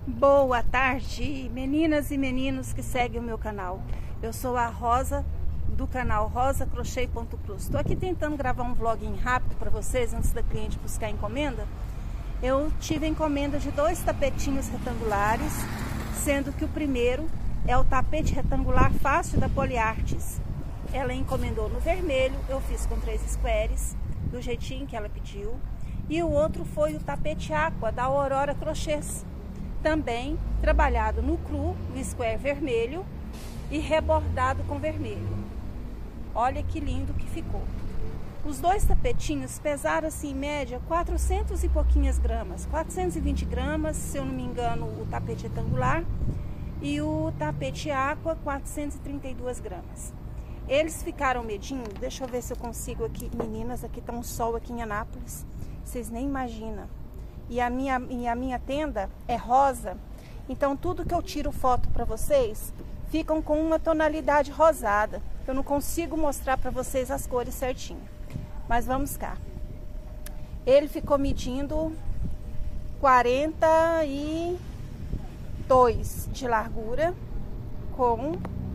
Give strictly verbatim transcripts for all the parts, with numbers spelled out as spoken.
Boa tarde, meninas e meninos que seguem o meu canal. Eu sou a Rosa, do canal Rosa Crochê ponto Cruz. Estou aqui tentando gravar um vlog rápido para vocês, antes da cliente buscar a encomenda. Eu tive a encomenda de dois tapetinhos retangulares, sendo que o primeiro é o tapete retangular fácil da Poliartes. Ela encomendou no vermelho, eu fiz com três squares, do jeitinho que ela pediu. E o outro foi o tapete Aqua da Aurora Crochês, também trabalhado no cru, no square vermelho e rebordado com vermelho. Olha que lindo que ficou. Os dois tapetinhos pesaram assim em média quatrocentos e pouquinhas gramas, quatrocentos e vinte gramas, se eu não me engano, o tapete retangular, e o tapete Aqua quatrocentos e trinta e duas gramas. Eles ficaram medindo, deixa eu ver se eu consigo aqui, meninas, aqui tá um sol aqui em Anápolis, vocês nem imaginam. E a minha, e a minha tenda é rosa, então tudo que eu tiro foto para vocês ficam com uma tonalidade rosada. Eu não consigo mostrar para vocês as cores certinho, mas vamos cá. Ele ficou medindo quarenta e dois de largura com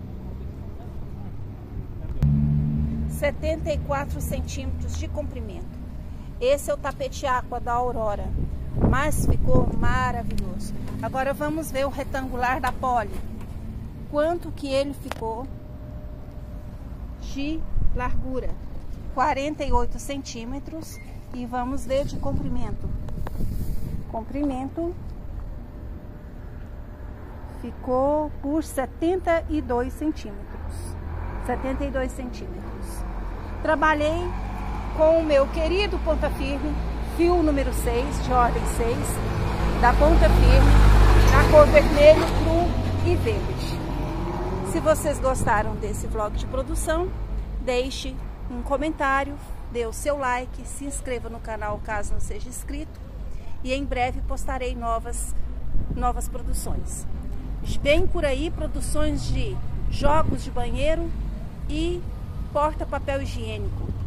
setenta e quatro centímetros de comprimento. Esse é o tapete Aqua da Aurora, mas ficou maravilhoso. Agora vamos ver o retangular da Poli. Quanto que ele ficou de largura? quarenta e oito centímetros. E vamos ver de comprimento. Comprimento ficou por setenta e dois centímetros. setenta e dois centímetros. Trabalhei com o meu querido ponta firme, fio número seis, de ordem seis, da ponta firme, na cor vermelho, cru e verde. Se vocês gostaram desse vlog de produção, deixe um comentário, dê o seu like, se inscreva no canal caso não seja inscrito, e em breve postarei novas, novas produções. Vem por aí produções de jogos de banheiro e porta-papel higiênico.